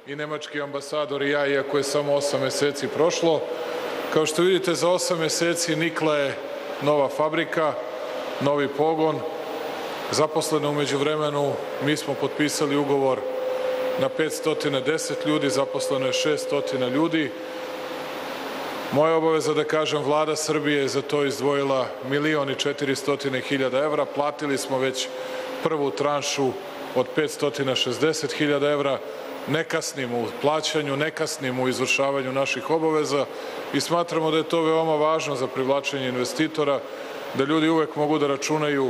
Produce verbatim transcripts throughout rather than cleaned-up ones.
i nemački ambasador i ja, iako je samo osam meseci prošlo. Kao što vidite, za osam meseci nikla je nova fabrika, novi pogon. Zaposleno umeđu vremenu, mi smo potpisali ugovor na petsto deset ljudi, zaposleno je šeststo ljudi. Moja obaveza da kažem, vlada Srbije je za to izdvojila milion i četiristo hiljada evra. Platili smo već prvu tranšu od petsto šezdeset hiljada evra. Ne kasnimo u plaćanju, ne kasnimo u izvršavanju naših obaveza i smatramo da je to veoma važno za privlačenje investitora, da ljudi uvek mogu da računaju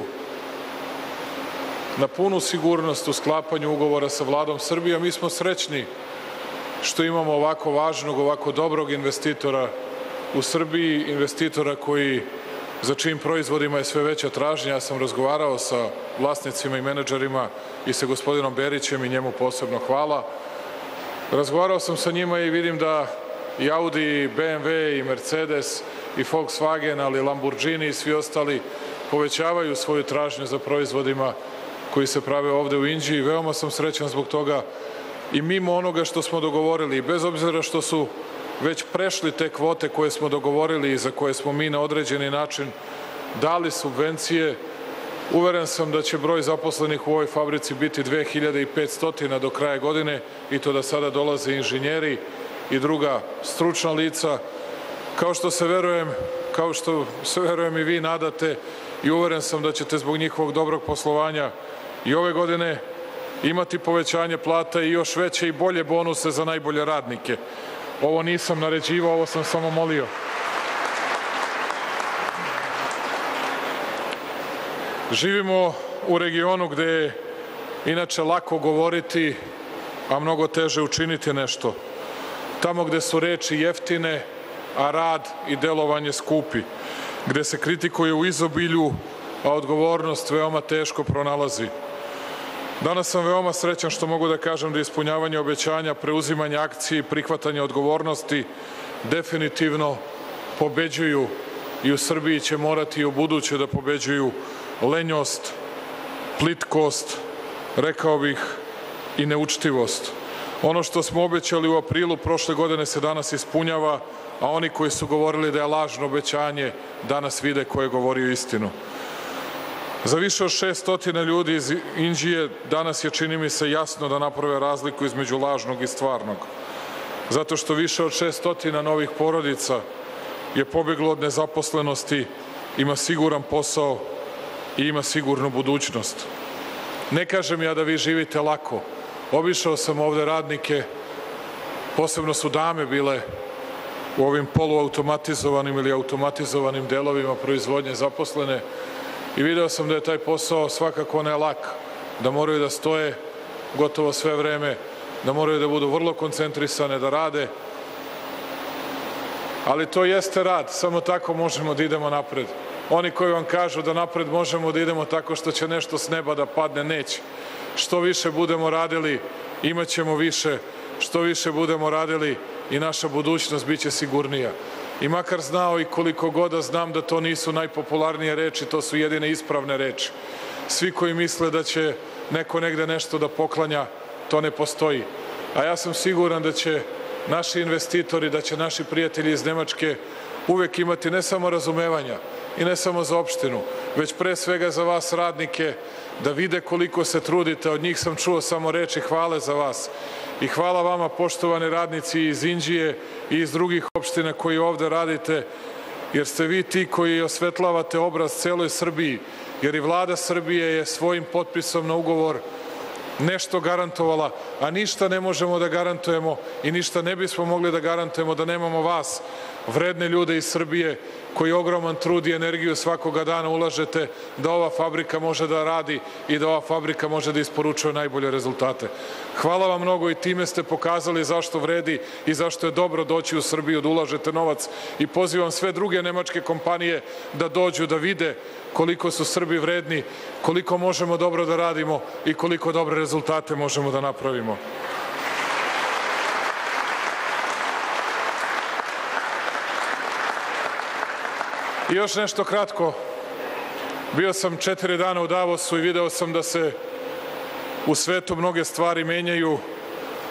na punu sigurnost u sklapanju ugovora sa vladom Srbije. Mi smo srećni što imamo ovako važnog, ovako dobrog investitora u Srbiji, investitora koji, za čijim proizvodima je sve veća tražnja. Ja sam razgovarao sa vlasnicima i menadžerima i sa gospodinom Berićem i njemu posebno hvala. Razgovarao sam sa njima i vidim da i Audi, i B M W, i Mercedes, i Volkswagen, ali i Lamborghini i svi ostali povećavaju svoju tražnju za proizvodima koji se prave ovde u Inđiji. Veoma sam srećan zbog toga i mimo onoga što smo dogovorili, bez obzira što su već prešli te kvote koje smo dogovorili i za koje smo mi na određeni način dali subvencije, uveren sam da će broj zaposlenih u ovoj fabrici biti dve hiljade petsto do kraja godine i to da sada dolaze inženjeri i druga stručna lica. Kao što se verujem, kao što se verujem i vi nadate i uveren sam da ćete zbog njihovog dobrog poslovanja i ove godine imati povećanje plata i još veće i bolje bonuse za najbolje radnike. Ovo nisam naređivao, ovo sam samo molio. Živimo u regionu gde je inače lako govoriti, a mnogo teže učiniti nešto. Tamo gde su reči jeftine, a rad i delovanje skupi. Gde se kritikuje u izobilju, a odgovornost veoma teško pronalazi. Danas sam veoma srećan što mogu da kažem da ispunjavanje obećanja, preuzimanje akcije i prihvatanje odgovornosti definitivno pobeđuju i u Srbiji će morati i u buduće da pobeđuju lenjost, plitkost, rekao bih i neučtivost. Ono što smo obećali u aprilu prošle godine se danas ispunjava, a oni koji su govorili da je lažno obećanje danas vide ko je govorio istinu. Za više od šeststo ljudi iz Inđije danas je, čini mi se, jasno da naprave razliku između lažnog i stvarnog. Zato što više od šeststo novih porodica je pobeglo od nezaposlenosti, ima siguran posao i ima sigurnu budućnost. Ne kažem ja da vi živite lako. Obišao sam ovde radnike, posebno su dame bile u ovim poluautomatizovanim ili automatizovanim delovima proizvodnje zaposlene i video sam da je taj posao svakako ne lak, da moraju da stoje gotovo sve vreme, da moraju da budu vrlo koncentrisane, da rade, ali to jeste rad, samo tako možemo da idemo napred. Oni koji vam kažu da napred možemo da idemo tako što će nešto s neba da padne, neće. Što više budemo radili, imaćemo više, što više budemo radili i naša budućnost biće sigurnija. I makar znao i koliko god da znam da to nisu najpopularnije reči, to su jedine ispravne reči. Svi koji misle da će neko negde nešto da poklanja, to ne postoji. A ja sam siguran da će naši investitori, da će naši prijatelji iz Nemačke uvek imati ne samo razumevanja i ne samo za opštinu, već pre svega za vas radnike, da vide koliko se trudite. Od njih sam čuo samo reči hvale za vas. I hvala vama, poštovani radnici iz Inđije i iz drugih opština koji ovde radite, jer ste vi ti koji osvetlavate obraz celoj Srbiji, jer i vlada Srbije je svojim potpisom na ugovor nešto garantovala, a ništa ne možemo da garantujemo i ništa ne bismo mogli da garantujemo da nemamo vas, vredne ljude iz Srbije, koji ogroman trud i energiju svakoga dana ulažete da ova fabrika može da radi i da ova fabrika može da isporučuje najbolje rezultate. Hvala vam mnogo i time ste pokazali zašto vredi i zašto je dobro doći u Srbiju, da ulažete novac i pozivam sve druge nemačke kompanije da dođu da vide koliko su Srbi vredni, koliko možemo dobro da radimo i koliko dobre rezultate možemo da napravimo. I još nešto kratko. Bio sam četiri dana u Davosu i video sam da se u svetu mnoge stvari menjaju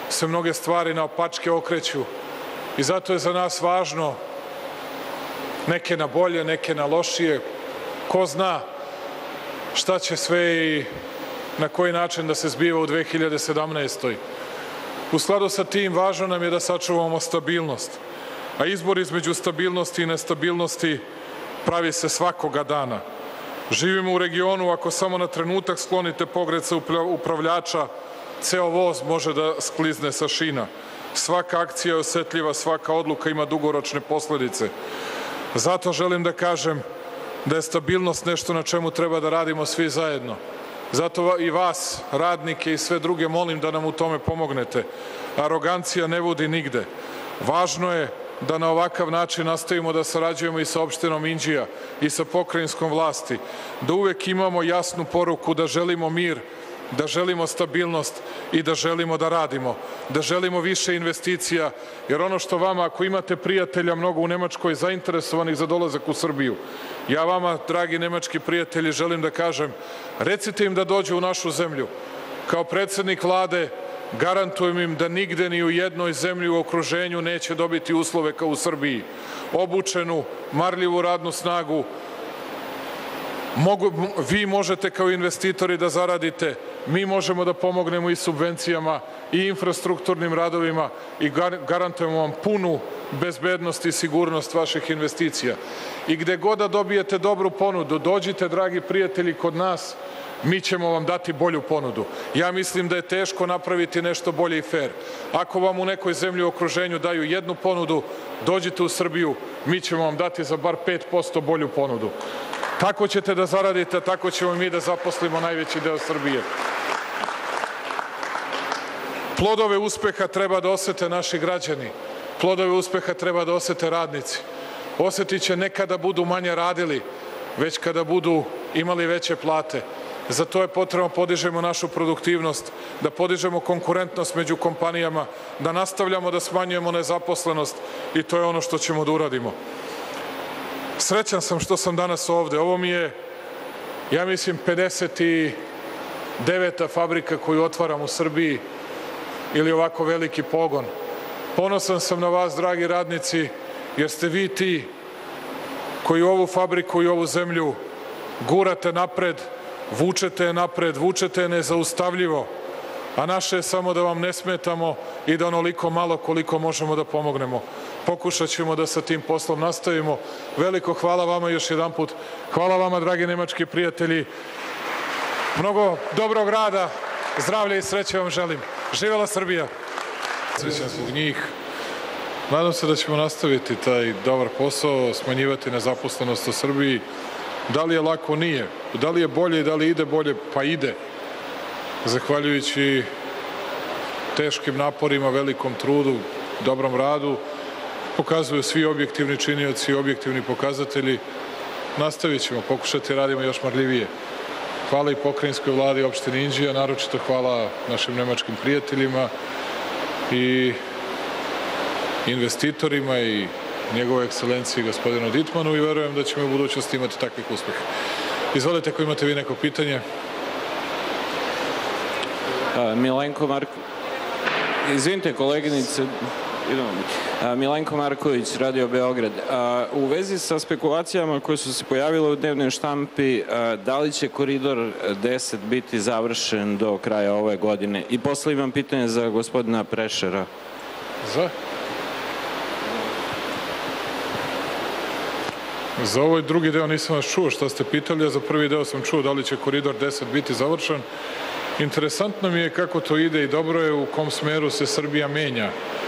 se mnoge stvari naopačke okreću i zato je za nas važno, neke na bolje, neke na lošije, ko zna šta će sve i na koji način da se zbiva u dve hiljade sedamnaestoj. U skladu sa tim, važno nam je da sačuvamo stabilnost, a izbor između stabilnosti i nestabilnosti pravi se svakoga dana. Živimo u regionu, ako samo na trenutak sklonite pogled sa upravljača, ceo voz može da sklizne sa šina. Svaka akcija je osetljiva, svaka odluka ima dugoročne posledice. Zato želim da kažem da je stabilnost nešto na čemu treba da radimo svi zajedno. Zato i vas, radnike i sve druge, molim da nam u tome pomognete. Arogancija ne vodi nigde. Važno je da na ovakav način nastavimo da sarađujemo i sa opštinom Inđija i sa pokrajinskom vlasti, da uvek imamo jasnu poruku da želimo mir, da želimo stabilnost i da želimo da radimo, da želimo više investicija, jer ono što vama, ako imate prijatelja mnogo u Nemačkoj zainteresovanih za dolazak u Srbiju, ja vama, dragi nemački prijatelji, želim da kažem, recite im da dođu u našu zemlju. Kao predsednik vlade garantujem im da nigde ni u jednoj zemlji u okruženju neće dobiti uslove kao u Srbiji. Obučenu, marljivu radnu snagu. Mogu, vi možete kao investitori da zaradite, mi možemo da pomognemo i subvencijama i infrastrukturnim radovima i garantujemo vam punu bezbednost i sigurnost vaših investicija. I gde god da dobijete dobru ponudu, dođite, dragi prijatelji, kod nas, mi ćemo vam dati bolju ponudu. Ja mislim da je teško napraviti nešto bolje i fer. Ako vam u nekoj zemlji u okruženju daju jednu ponudu, dođite u Srbiju, mi ćemo vam dati za bar pet posto bolju ponudu. Tako ćete da zaradite, tako ćemo mi da zaposlimo najveći deo Srbije. Plodove uspeha treba da osete naši građani. Plodove uspeha treba da osete radnici. Osetit će ne kada budu manje radili, već kada budu imali veće plate. Za to je potrebno podižemo našu produktivnost, da podižemo konkurentnost među kompanijama, da nastavljamo da smanjujemo nezaposlenost i to je ono što ćemo da uradimo. Srećan sam što sam danas ovde. Ovo mi je, ja mislim, pedeset deveta fabrika koju otvaram u Srbiji ili ovako veliki pogon. Ponosan sam na vas, dragi radnici, jer ste vi ti koji ovu fabriku i ovu zemlju gurate napred, vučete je napred, vučete je nezaustavljivo, a naše je samo da vam ne smetamo i da onoliko malo koliko možemo da pomognemo. Pokušat ćemo da sa tim poslom nastavimo. Veliko hvala vama još jedan put. Hvala vama, dragi nemački prijatelji. Mnogo dobrog rada, zdravlja i sreće vam želim. Živela Srbija! Srećan zbog njih. Nadam se da ćemo nastaviti taj dobar posao, smanjivati nezaposlenost u Srbiji. Da li je lako? Nije. Da li je bolje i da li ide bolje? Pa ide. Zahvaljujući teškim naporima, velikom trudu, dobrom radu, pokazuju svi objektivni činioci i objektivni pokazatelji. Nastavit ćemo, pokušati radimo još marljivije. Hvala i pokrajinskoj vladi opštine Inđija, naročito hvala našim nemačkim prijateljima i investitorima i njegove ekscelencije gospodinu Ditmanu i verujem da ćemo u budućnosti imati takvih uspeha. Izvolite ako imate vi neko pitanje. Milenko Marković, izvinite koleginice, Milenko Marković, Radio Beograd. U vezi sa spekulacijama koje su se pojavile u dnevnoj štampi, da li će Koridor deset biti završen do kraja ove godine? I posle imam pitanje za gospodina Prešera. Za? Za ovaj drugi deo nisam vas čuo šta ste pitali, a za prvi deo sam čuo da li će Koridor deset biti završen. Interesantno mi je kako to ide i dobro je u kom smeru se Srbija menja.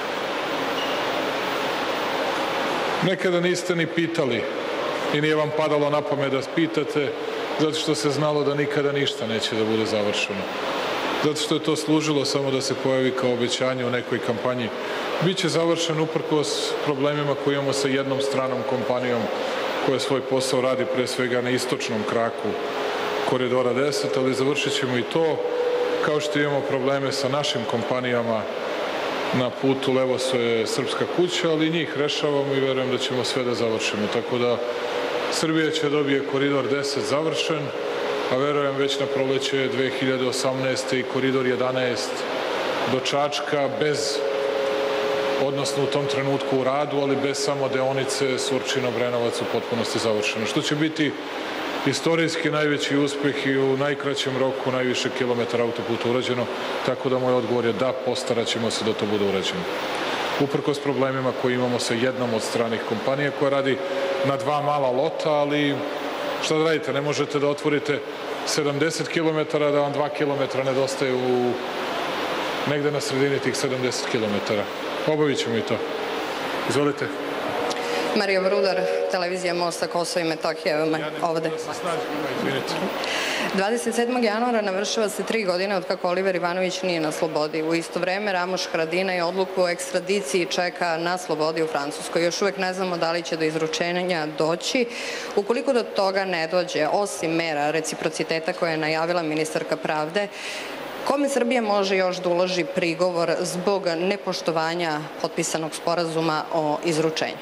Nekada niste ni pitali i nije vam padalo na pamet da pitate, zato što se znalo da nikada ništa neće da bude završeno. Zato što je to služilo samo da se pojavi kao obećanje u nekoj kampanji. Biće završen uprkos problemima koje imamo sa jednom stranom kompanijom koja svoj posao radi pre svega na istočnom kraku Koridora deset, ali završit ćemo i to, kao što imamo probleme sa našim kompanijama na putu Levosoje Srpska kuća, ali njih rešavamo i verujem da ćemo sve da završimo. Tako da Srbija će dobije Koridor deset završen, a verujem već na proleće dve hiljade osamnaeste. i Koridor jedanaest do Čačka bez, odnosno u tom trenutku u radu, ali bez samo deonice Surčin-Obrenovac u potpunosti završeno. Što će biti istorijski najveći uspeh i u najkraćem roku najviše kilometara autoputa urađeno, tako da moj odgovor je da, postarat ćemo se da to bude urađeno. Uprkos problemima koje imamo sa jednom od stranih kompanija koja radi na dva mala lota, ali šta da radite, ne možete da otvorite sedamdeset kilometara, da vam dva kilometra nedostaje u negde na sredini tih sedamdeset kilometara. Obavit ćemo i to. Izvolite. Marija Brudar, televizija Mosta, Kosovo i Metohija, ovde. dvadeset sedmog januara navršava se tri godine od kako Oliver Ivanović nije na slobodi. U isto vreme Ramoš Haradinaj odluku o ekstradiciji čeka na slobodi u Francuskoj. Još uvek ne znamo da li će do izručenja doći. Ukoliko do toga ne dođe, osim mera reciprociteta koje je najavila ministarka pravde, kome Srbija može još da uloži prigovor zbog nepoštovanja potpisanog sporazuma o izručenju?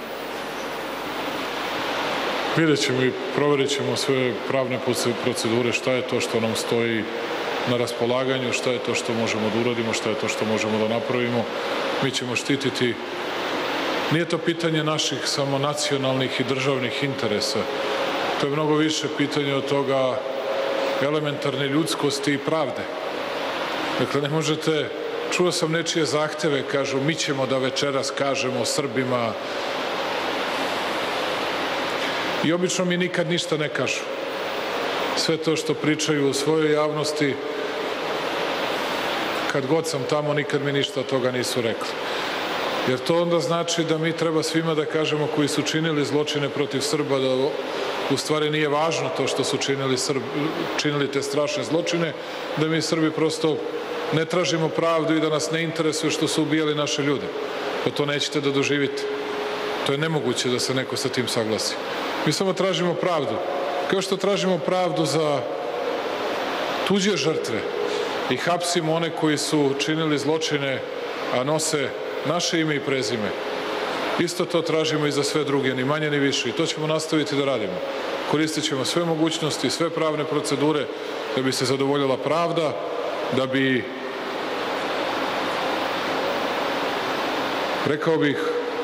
Vidjet ćemo i proverit ćemo sve pravne procedure, šta je to što nam stoji na raspolaganju, šta je to što možemo da uradimo, šta je to što možemo da napravimo. Mi ćemo štititi. Nije to pitanje naših samo nacionalnih i državnih interesa. To je mnogo više pitanje od toga elementarne ljudskosti i pravde. Dakle, ne možete, čuo sam nečije zahteve, kažu mi ćemo da večeras kažemo Srbima, i obično mi nikad ništa ne kažu. Sve to što pričaju u svojoj javnosti, kad god sam tamo, nikad mi ništa od toga nisu rekli. Jer to onda znači da mi treba svima da kažemo koji su činili zločine protiv Srba, da u stvari nije važno to što su činili, Srb, činili te strašne zločine, da mi Srbi prosto ne tražimo pravdu i da nas ne interesuje što su ubijali naše ljude. Pa to nećete da doživite. To je nemoguće da se neko sa tim saglasi. Mi samo tražimo pravdu. Kao što tražimo pravdu za tuđe žrtve i hapsimo one koji su činili zločine, a nose naše ime i prezime. Isto to tražimo i za sve druge, ni manje ni više. I to ćemo nastaviti da radimo. Koristit ćemo sve mogućnosti, sve pravne procedure da bi se zadovoljila pravda, da bi, rekao bih,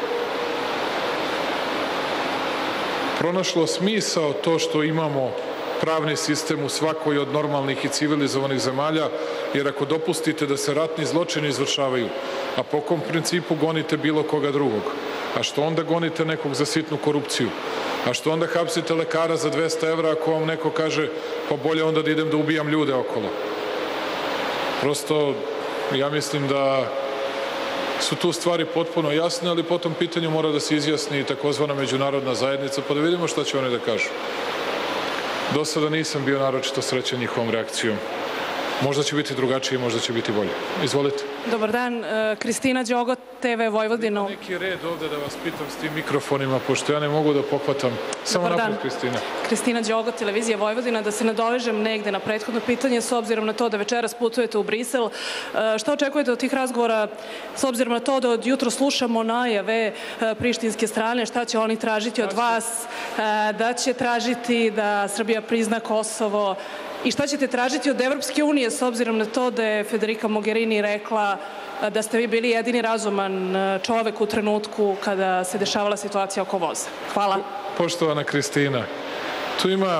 pronašlo smisao to što imamo pravni sistem u svakoj od normalnih i civilizovanih zemalja, jer ako dopustite da se ratni zločini izvršavaju, a po kom principu gonite bilo koga drugog, a što onda gonite nekog za sitnu korupciju, a što onda hapsite lekara za dvesta evra ako vam neko kaže pa bolje onda da idem da ubijam ljude okolo. Prosto, ja mislim da su tu stvari potpuno jasne, ali po tom pitanju mora da se izjasni takozvana međunarodna zajednica, pa da vidimo šta će oni da kažu. Do sada nisam bio naročito srećan njihovom reakcijom. Možda će biti drugačije, možda će biti bolje. Izvolite. Dobar dan, Kristina Đogot, te ve Vojvodina. Neki red ovde da vas pitam s tim mikrofonima, pošto ja ne mogu da pohvatam. Samo napred, Kristina. Kristina Đogot, televizija Vojvodina, da se nadovežem negde na prethodno pitanje, s obzirom na to da večeras putujete u Brisel. Šta očekujete od tih razgovora, s obzirom na to da od jutro slušamo najave prištinske strane, šta će oni tražiti od vas, da će tražiti da Srbija prizna Kosovo, i šta ćete tražiti od Evropske unije, s obzirom na to da je Federica Mogherini rekla da ste vi bili jedini razuman čovek u trenutku kada se dešavala situacija oko voza? Hvala. Poštovana Kristina, tu ima,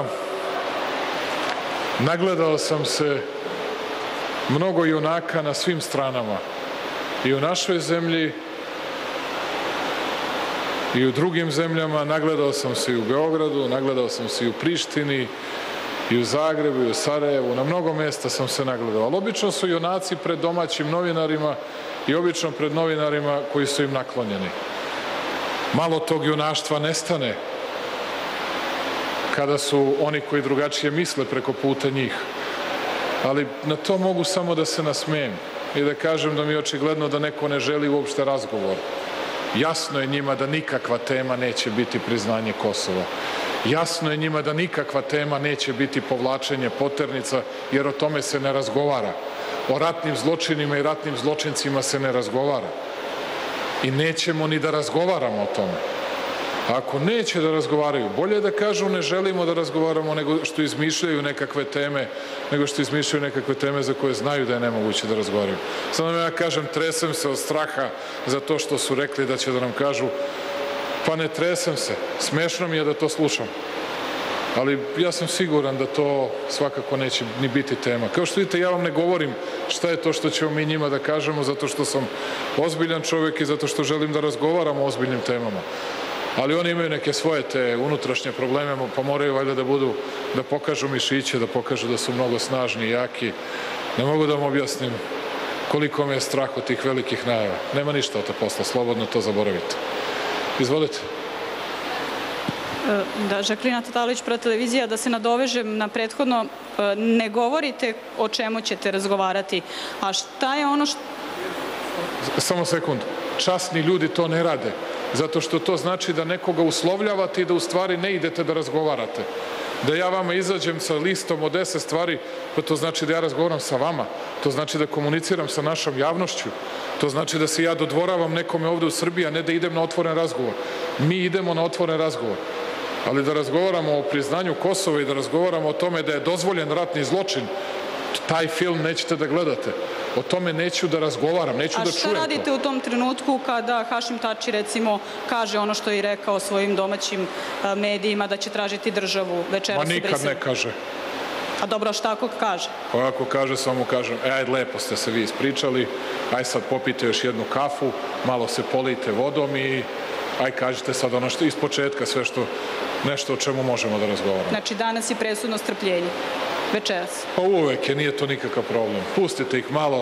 nagledao sam se mnogo junaka na svim stranama. I u našoj zemlji, i u drugim zemljama, nagledao sam se i u Beogradu, nagledao sam se i u Prištini, i u Zagrebu, i u Sarajevu, na mnogo mesta sam se nagledao. Ali obično su junaci pred domaćim novinarima i obično pred novinarima koji su im naklonjeni. Malo tog junaštva nestane kada su oni koji drugačije misle preko puta njih. Ali na to mogu samo da se nasmejem i da kažem da mi je očigledno da neko ne želi uopšte razgovor. Jasno je njima da nikakva tema neće biti priznanje Kosova. Jasno je njima da nikakva tema neće biti povlačenje poternica, jer o tome se ne razgovara. O ratnim zločinima i ratnim zločincima se ne razgovara. I nećemo ni da razgovaramo o tome. A ako neće da razgovaraju, bolje da kažu ne želimo da razgovaramo nego što izmišljaju nekakve teme, nego što izmišljaju nekakve teme za koje znaju da je nemoguće da razgovaraju. Samo ja kažem, tresem se od straha za to što su rekli da će da nam kažu, pa ne tresem se, smešno mi je da to slušam. Ali ja sam siguran da to svakako neće ni biti tema. Kao što vidite, ja vam ne govorim šta je to što ćemo mi njima da kažemo, zato što sam ozbiljan čovjek i zato što želim da razgovaramo o ozbiljnim temama. Ali oni imaju neke svoje te unutrašnje probleme, pa moraju valjda da budu, da pokažu mišiće, da pokažu da su mnogo snažni i jaki. Ne mogu da vam objasnim koliko mi je strah od tih velikih najava. Nema ništa od te posla, slobodno to zaboravite. Izvolite. Da, Žaklina Tatalović, Pro televizija, da se nadovežem na prethodno, ne govorite o čemu ćete razgovarati, a šta je ono što... Samo sekund. Časni ljudi to ne rade, zato što to znači da nekoga uslovljavate i da u stvari ne idete da razgovarate. Da ja vama izađem sa listom od deset stvari, pa to znači da ja razgovaram sa vama, to znači da komuniciram sa našom javnošću, to znači da se ja dodvoravam nekome ovde u Srbiji, a ne da idem na otvoren razgovor. Mi idemo na otvoren razgovor. Ali da razgovaramo o priznanju Kosova i da razgovaramo o tome da je dozvoljen ratni zločin, taj film nećete da gledate. O tome neću da razgovaram, neću da čujem to. A šta radite u tom trenutku kada Hašim Tači, recimo, kaže ono što je rekao svojim domaćim medijima, da će tražiti državu večeras u Briselu? Ma nikad ne kaže. A dobro, šta ako kaže? Pa ako kaže, samo kažem, e, ajde, lepo ste se vi ispričali, aj sad popite još jednu kafu, malo se polijte vodom i aj kažete sad ono što iz početka, sve što, nešto o čemu možemo da razgovaramo. Znači danas je presudno strpljenje, večeras? Pa uvek je, nije to nikakav problem. Pustite ih malo,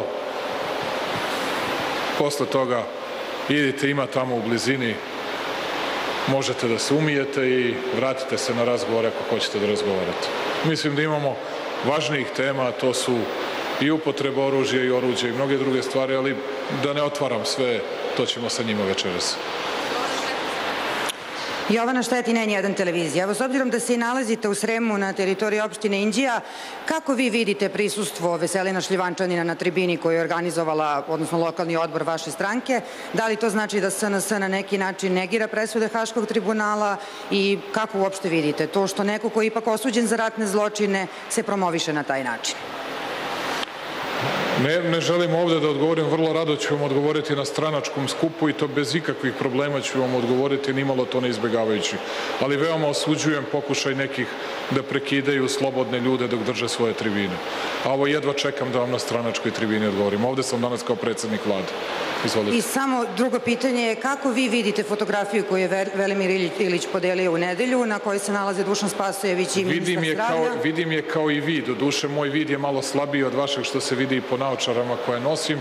posle toga idite, ima tamo u blizini, možete da se umijete i vratite se na razgovor ako hoćete da razgovarate. Mislim da imamo važnijih tema, to su i upotreba oružja i oruđa i mnoge druge stvari, ali da ne otvaram sve, to ćemo sa njima večeras. Jovana Štetina, N jedan televizija. Evo, s obzirom da se i nalazite u Sremu na teritoriji opštine Inđija, kako vi vidite prisustvo Veselina Šljivančanina na tribini koju je organizovala, odnosno lokalni odbor vaše stranke? Da li to znači da S N S na neki način negira presude Haškog tribunala i kako uopšte vidite to što neko ko je ipak osuđen za ratne zločine se promoviše na taj način? Ne, ne želim ovde da odgovorim, vrlo rado ću vam odgovoriti na stranačkom skupu i to bez ikakvih problema ću vam odgovoriti, nimalo to ne izbjegavajući. Ali veoma osuđujem pokušaj nekih da prekidaju slobodne ljude dok drže svoje tribine. A ovo jedva čekam da vam na stranačkoj tribini odgovorim. Ovde sam danas kao predsednik vlade. Izvolite. I samo drugo pitanje je kako vi vidite fotografiju koju je Velimir Ilić podelio u nedelju, na kojoj se nalaze Dušan Spasojević i ministar zdravlja? Vidim je kao i vi. Doduše, moj vid je malo slabiji od vašeg što se vidi i po naočarama koje nosim,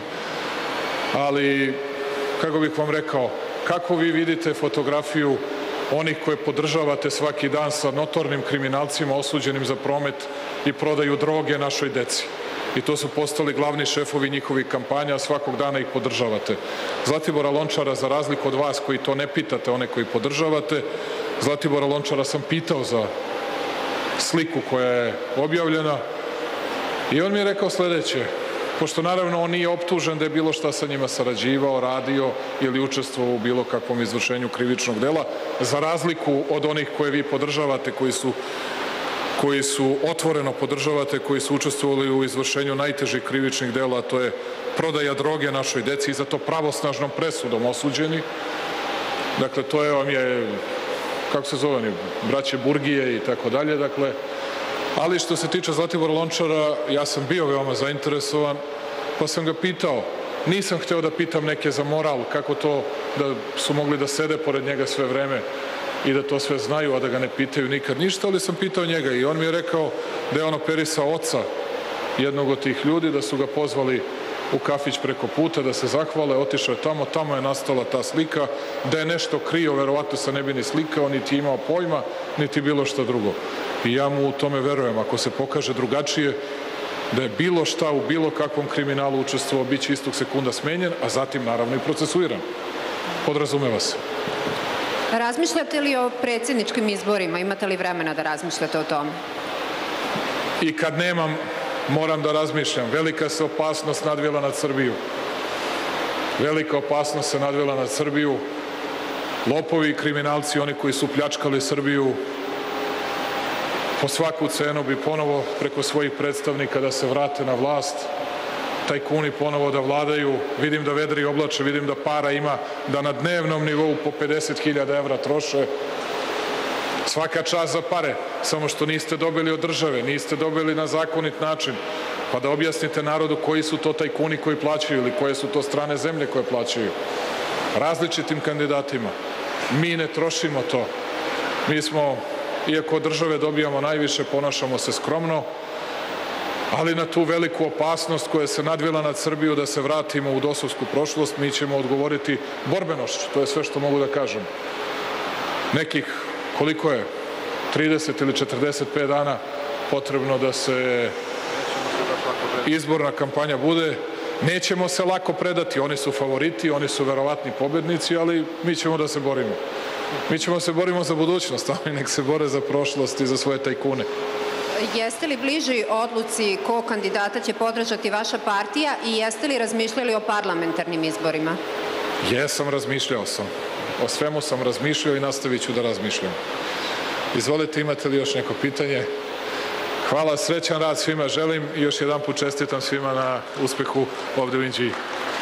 ali kako bih vam rekao, kako vi vidite fotografiju onih koje podržavate svaki dan sa notornim kriminalcima osuđenim za promet i prodaju droge našoj deci? I to su postali glavni šefovi njihovih kampanja, svakog dana ih podržavate. Zlatibora Lončara, za razliku od vas koji to ne pitate, one koji podržavate, Zlatibora Lončara sam pitao za sliku koja je objavljena i on mi je rekao sledeće, pošto naravno on nije optužen da je bilo šta sa njima sarađivao, radio ili učestvovao u bilo kakvom izvršenju krivičnog dela, za razliku od onih koje vi podržavate, koji su koji su otvoreno podržavate, koji su učestvovali u izvršenju najtežih krivičnih dela, a to je prodaja droge našoj deci i za to pravosnažnom presudom osuđeni. Dakle, to je vam je, kako se zove, braće Burgije i tako dalje, dakle. Ali što se tiče Zlatibora Lončara, ja sam bio veoma zainteresovan, pa sam ga pitao, nisam hteo da pitam neke za moral, kako to da su mogli da sede pored njega sve vreme i da to sve znaju, a da ga ne pitaju nikad ništa, ali sam pitao njega i on mi je rekao da je on operisao oca jednog od tih ljudi, da su ga pozvali u kafić preko puta, da se zahvale, otišao je tamo, tamo je nastala ta slika, da je nešto krio, verovatno se ne bi ni slikao, niti imao pojma, niti bilo šta drugo. I ja mu u tome verujem, ako se pokaže drugačije, da je bilo šta u bilo kakvom kriminalu učestvovao, bit će istog sekunda smenjen, a zatim naravno i procesuiran. Podrazumeva se. Razmišljate li o predsjedničkim izborima? Imate li vremena da razmišljate o tome? I kad nemam, moram da razmišljam. Velika se opasnost nadvila nad Srbiju. Velika opasnost se nadvila nad Srbiju lopovi i kriminalci, oni koji su pljačkali Srbiju po svaku cenu, bi ponovo preko svojih predstavnika da se vrate na vlast, tajkuni ponovo da vladaju. Vidim da vedri oblače, vidim da para ima, da na dnevnom nivou po pedeset hiljada evra troše. Svaka čast za pare, samo što niste dobili od države, niste dobili na zakonit način, pa da objasnite narodu koji su to tajkuni koji plaćaju ili koje su to strane zemlje koje plaćaju. Različitim kandidatima. Mi ne trošimo to. Mi smo, iako od države dobijamo najviše, ponašamo se skromno, ali na tu veliku opasnost koja se nadvila nad Srbiju da se vratimo u dosovsku prošlost, mi ćemo odgovoriti borbenošću. To je sve što mogu da kažem. Nekih, koliko je, trideset ili četrdeset pet dana potrebno da se izborna kampanja bude. Nećemo se lako predati, oni su favoriti, oni su verovatni pobednici, ali mi ćemo da se borimo. Mi ćemo se borimo za budućnost, oni nek se bore za prošlost i za svoje tajkune. Jeste li bliži odluci ko kandidata će podržati vaša partija i jeste li razmišljali o parlamentarnim izborima? Jesam, razmišljao sam. O svemu sam razmišljao i nastavit ću da razmišljam. Izvolite, imate li još neko pitanje? Hvala, srećan rad svima želim i još jedan put čestitam svima na uspehu ovde u Inđiji.